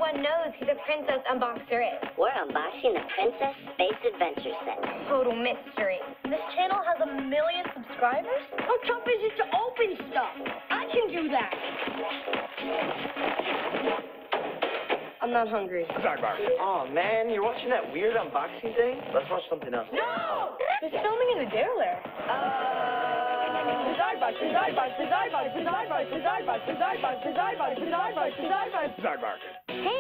everyone knows who the Princess Unboxer is. We're unboxing the Princess Space Adventure Set. Total mystery. This channel has 1 million subscribers? How tough is it to open stuff? I can do that. I'm not hungry. Zarbark. Oh, man, you're watching that weird unboxing thing? Let's watch something else. No! They're filming in the Dare Lair. Zarbark.